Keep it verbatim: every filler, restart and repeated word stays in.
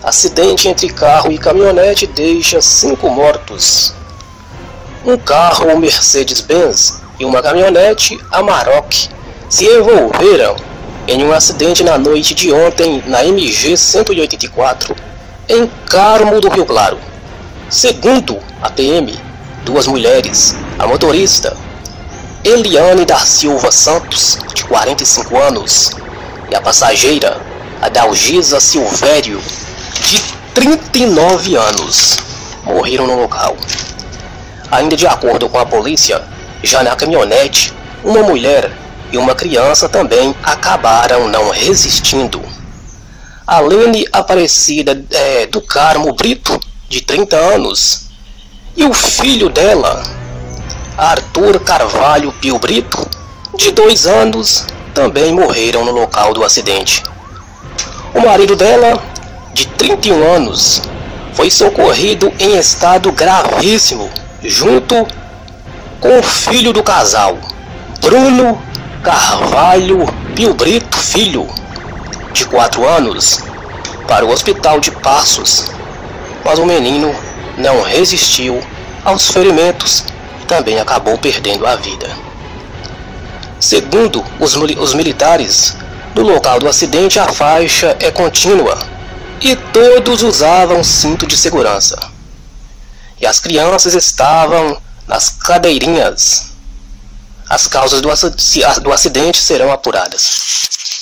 Acidente entre carro e caminhonete deixa cinco mortos. Um carro Mercedes-Benz e uma caminhonete Amarok se envolveram em um acidente na noite de ontem na M G cento e oitenta e quatro, em Carmo do Rio Claro. Segundo a P M, duas mulheres, a motorista Eliane da Silva Santos, de quarenta e cinco anos, e a passageira Adalgisa Silvério, de trinta e nove anos, morreram no local. Ainda de acordo com a polícia, já na caminhonete, uma mulher e uma criança também acabaram não resistindo. A Lene Aparecida é, do Carmo Brito, de trinta anos, e o filho dela, Arthur Carvalho Pio Brito, de dois anos, também morreram no local do acidente. O marido dela, de trinta e um anos, foi socorrido em estado gravíssimo, junto com o filho do casal, Bruno Carvalho Pio Brito Filho, de quatro anos, para o hospital de Passos, mas o menino não resistiu aos ferimentos e também acabou perdendo a vida. Segundo os, os militares, no local do acidente a faixa é contínua e todos usavam cinto de segurança. E as crianças estavam nas cadeirinhas. As causas do acidente serão apuradas.